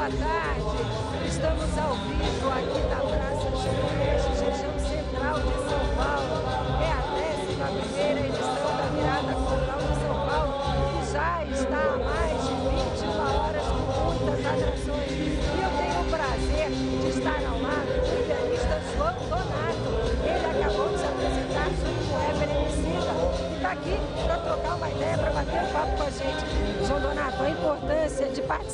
boa tarde. Estamos ao vivo aqui na Praça João Mendes, região central de São Paulo. É a 11ª edição da Virada Cultural de São Paulo, que já está há mais de 21 horas com muitas atrações. E eu tenho o prazer de estar ao lado do pianista João Donato. Ele acabou de se apresentar junto com o rapper Emicida e está aqui para trocar uma ideia, para bater um papo com a gente. João Donato, a importância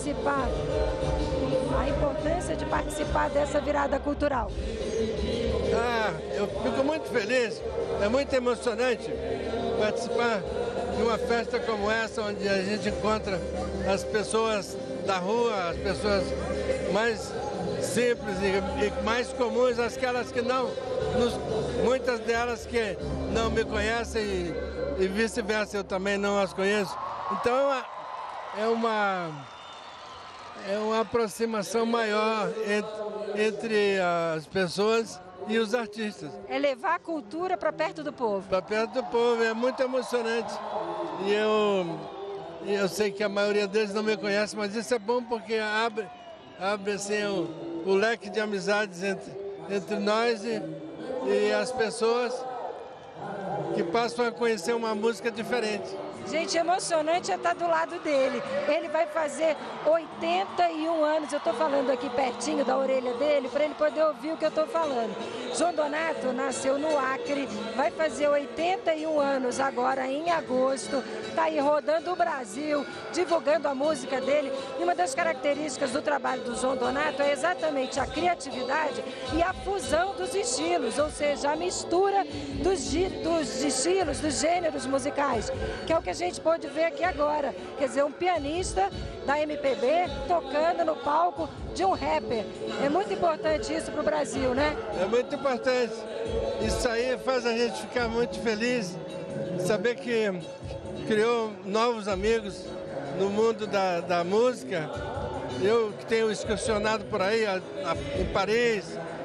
de participar dessa virada cultural. Eu fico muito feliz, é muito emocionante participar de uma festa como essa, onde a gente encontra as pessoas da rua, as pessoas mais simples e mais comuns, aquelas que não, muitas delas que não me conhecem e vice-versa, eu também não as conheço. Então é uma aproximação maior entre as pessoas e os artistas. É levar a cultura para perto do povo. Para perto do povo, é muito emocionante. E eu sei que a maioria deles não me conhece, mas isso é bom porque abre assim, o leque de amizades entre nós e as pessoas que passam a conhecer uma música diferente. Gente, emocionante é estar do lado dele. Ele vai fazer 81 anos. Eu estou falando aqui pertinho da orelha dele para ele poder ouvir o que eu estou falando. João Donato nasceu no Acre, vai fazer 81 anos agora em agosto. Está aí rodando o Brasil, divulgando a música dele. E uma das características do trabalho do João Donato é exatamente a criatividade e a fusão dos estilos, ou seja, a mistura dos estilos, dos gêneros musicais, que é o que a gente pode ver aqui agora. Quer dizer, um pianista da MPB tocando no palco de um rapper. É muito importante isso para o Brasil, né? É muito importante. Isso aí faz a gente ficar muito feliz, saber que criou novos amigos no mundo da música. Eu que tenho excursionado por aí, em Paris,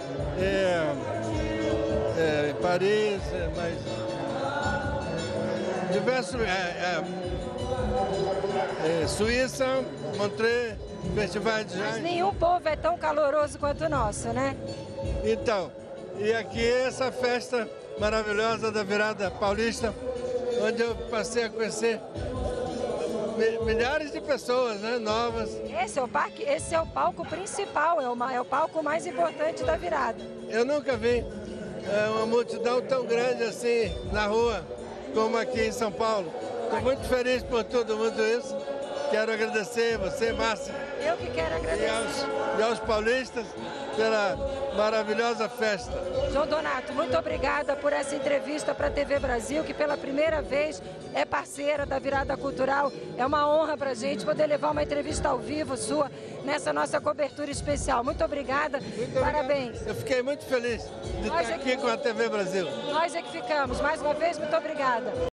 mas diversos, Suíça, Montreux, festivais de jazz. Mas nenhum povo é tão caloroso quanto o nosso, né? Então, e aqui essa festa maravilhosa da Virada Paulista, onde eu passei a conhecer milhares de pessoas, né, novas. Esse é o palco principal, é o palco mais importante da virada. Eu nunca vi uma multidão tão grande assim na rua, como aqui em São Paulo. Estou muito feliz por tudo isso. Quero agradecer você, Márcia. Eu que quero agradecer. E aos paulistas pela maravilhosa festa. João Donato, muito obrigada por essa entrevista para a TV Brasil, que pela primeira vez é parceira da Virada Cultural. É uma honra para a gente poder levar uma entrevista ao vivo sua nessa nossa cobertura especial. Muito obrigada, parabéns. Eu fiquei muito feliz de estar aqui com a TV Brasil. Nós é que ficamos. Mais uma vez, muito obrigada.